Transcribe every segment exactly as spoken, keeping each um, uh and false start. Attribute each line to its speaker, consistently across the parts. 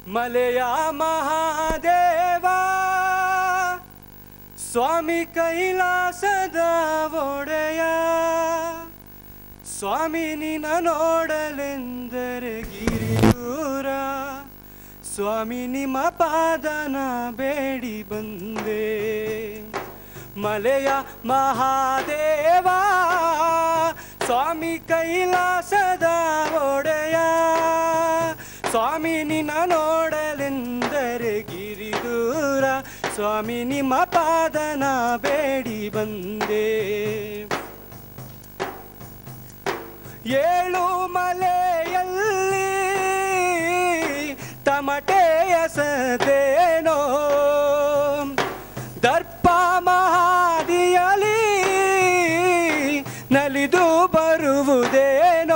Speaker 1: ಮಲೆಯ ಮಹಾದೇವ ಸ್ವಾಮಿ ಕೈಲಾಸದ ಒಡೆಯ ಸ್ವಾಮಿ ನಿನ್ನ ನೋಡಲೆಂದರೆ ಗಿರಿದೂರ ಸ್ವಾಮಿ ನಿಮ್ಮ ಪಾದನ ಬೇಡಿ ಬಂದೆ ಮಲೆಯ ಮಹಾದೇವ ಸ್ವಾಮಿ ಕೈಲಾಸದ ಒಡೆಯ ಸ್ವಾಮಿ ನಿನ್ನ ನೋಡಲೆಂದರೆ ಗಿರಿದೂರ ಸ್ವಾಮಿ ನಿಮ್ಮ ಪಾದನ ಬೇಡಿ ಬಂದೆ ಏಳು ಮಲೆಯಲ್ಲಿ ತಮಟೆಯ ಸದೇನೋ ದರ್ಪ ಮಹಾದಿಯಲಿ ನಲಿದು ಬರುವುದೇನೋ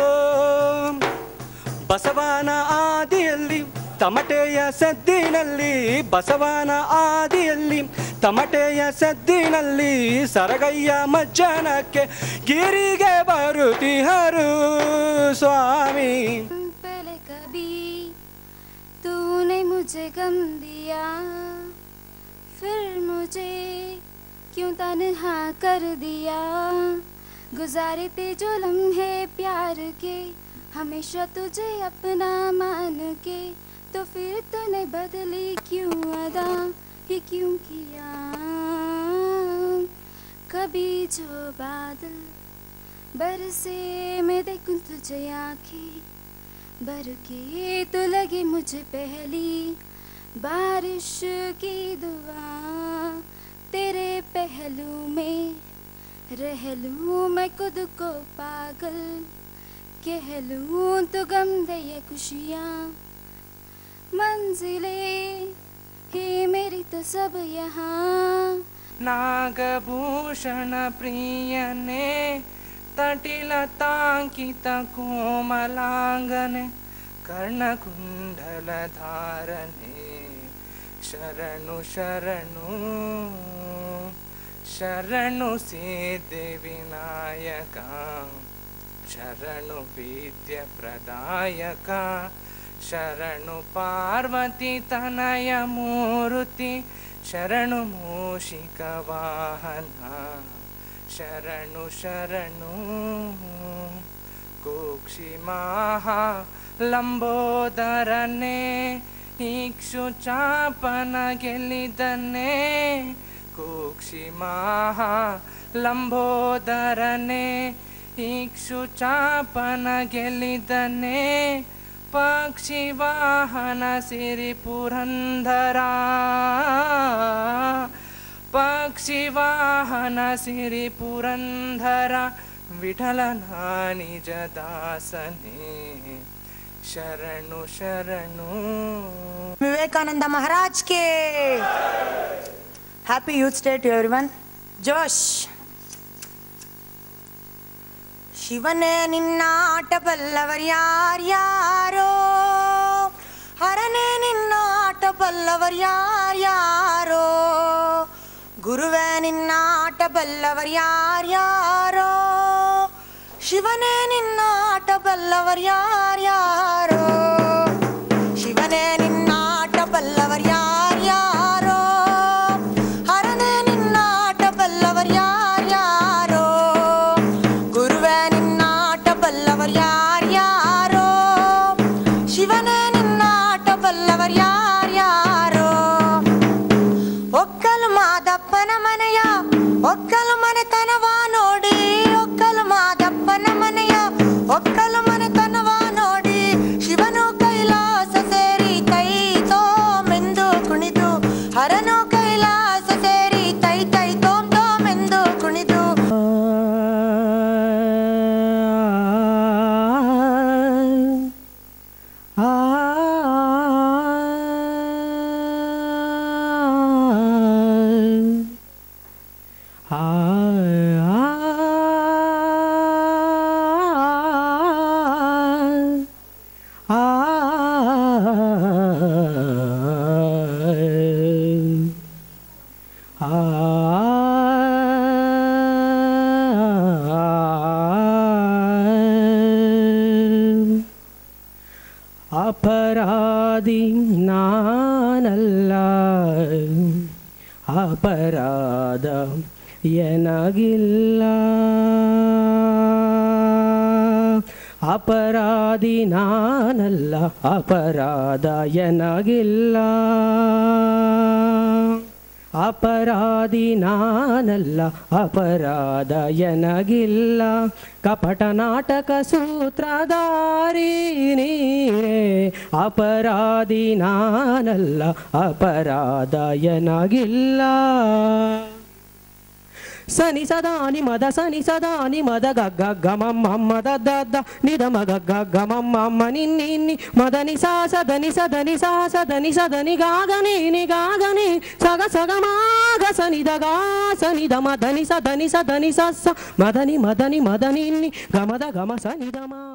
Speaker 1: ಬಸವನ ಆದಿಯಲ್ಲಿ ತಮಟೆಯ ಸದ್ದಿನಲ್ಲಿ ಬಸವನ ಆದಿಯಲ್ಲಿ ತಮಟೆಯ ಸದ್ದಿನಲ್ಲಿ ಸರಗಯ್ಯ ಮಜ್ಜನಕ್ಕೆ ಗಿರಿಗೆ ಬರುತ್ತಿಹರು ಸ್ವಾಮಿ
Speaker 2: पहले कभी तूने मुझे गम दिया फिर मुझे क्यों तन्हा कर दिया गुजारे थे जो लम्हे प्यार के हमेशा तुझे अपना मान के तो फिर तूने बदली क्यों अदा ही क्यों किया कभी जो बादल बरसे मैं देखूं तुझे आँखें भर के तो लगे मुझे पहली बारिश की दुआ तेरे पहलू में रह लूं मैं खुद को पागल कह लूं तो गम दे ये खुशियाँ मंजिले हे मेरी तो सब यहाँ
Speaker 3: नागभूषण प्रियने तटिलतांकित कोमलांगने कर्णकुण्डलधारणे शरणु शरणु शरणु सिद्धिविनायका शरणु विद्याप्रदायका शरणु पार्वती तनय मूर्ति शरणु मूषिकवाहना शरणु शरणु कुक्षिमाहा लंबोदरने इक्षुचापन ಗೆಲ್ಲಿದನೆ कुक्षिमाहा लंबोदरने इक्षुचापन ಗೆಲ್ಲಿದನೆ पक्षिवाहन सिरि पुरंदरा पक्षिवाहन सिरि पुरंदरा विठलना निज दासने शरणु शरणु
Speaker 4: विवेकानंद महाराज के happy youth day to everyone जोश ಶಿವನೇ ನಿನ್ನ ಆಟ ಬಲ್ಲವರ್ಯಾರ್ಯಾರೋ ಹರನೇ ನಿನ್ನ ಆಟ ಬಲ್ಲವರ್ಯಾರ್ಯಾರೋ ಗುರುವೇ ನಿನ್ನ ಆಟ ಬಲ್ಲವರ್ಯಾರ್ಯಾರೋ ಶಿವನೇ ನಿನ್ನ ಆಟ ಬಲ್ಲವರ್ಯಾರ್ಯಾರೋ ಶಿವನೇ ನಿನ್ನ ಆಟ ಬಲ್ಲವರ್ಯಾರ್ಯಾರೋ ಹರನೇ ನಿನ್ನ ಆಟ ಬಲ್ಲವರ್ಯಾರ್ಯಾರೋ ಗುರುವೇ ನಿನ್ನ ಆಟ ಬಲ್ಲವರ್ಯಾರ್ಯಾರೋ ಶಿವನೇ ನಿನ್ನ ಆಟ ಬಲ್ಲವರ್ಯಾರ್ಯಾರೋ ಒಕ್ಕಲು ಮಾದಪ್ಪನ ಮನೆಯ ಒಕ್ಕಲು ಮನೆತನವ ನೋಡಿ ಒಕ್ಕಲು ಮಾದಪ್ಪನ ಮನೆಯ ಒಕ್ಕಲು ಮನೆತನವ ನೋಡಿ
Speaker 1: ಅಪರಾಧಿ ನಾನಲ್ಲ, ಅಪರಾಧ ಎನಗಿಲ್ಲ. ಅಪರಾಧಿ ನಾನಲ್ಲ, ಅಪರಾಧ ಎನಗಿಲ್ಲ. ಅಪರಾಧಿ ನಾನಲ್ಲ, ಅಪರಾಧ ಎನಗಿಲ್ಲ. ಕಪಟ ನಾಟಕ ಸೂತ್ರಧಾರಿ ನೀನೇ, ಅಪರಾಧಿ ನಾನಲ್ಲ, ಅಪರಾಧ ಎನಗಿಲ್ಲ. ಸನಿ ಸದಾನಿ ಮದ ಸನಿ ಸದಾನಿ ಮದ ಗಗ್ಗ ಗಮಮ್ಮ ಮದ ದದ್ದ ನಿದ ಮಗ ಗಗ್ಗ ಮಮ್ಮ ನಿನ್ನಿ ನಿನ್ನಿ ಮದನಿ ಸಾ ಸದನಿ ಸದನಿ ಸಾ ಸದನಿ ಸದನಿ ಗಾಗನಿ ನಿ ಗಾಗನಿ ಸಗ ಸಗ ಮಾಗ ಸನಿದ ಗಾ ಸನಿದ ಮದನಿ ಸದನಿ ಸದನಿ ಸಸ್ಸ ಮದನಿ ಮದನಿ ಮದನಿ ಗಮದ ಗಮ ಸನಿದ ಮಾ.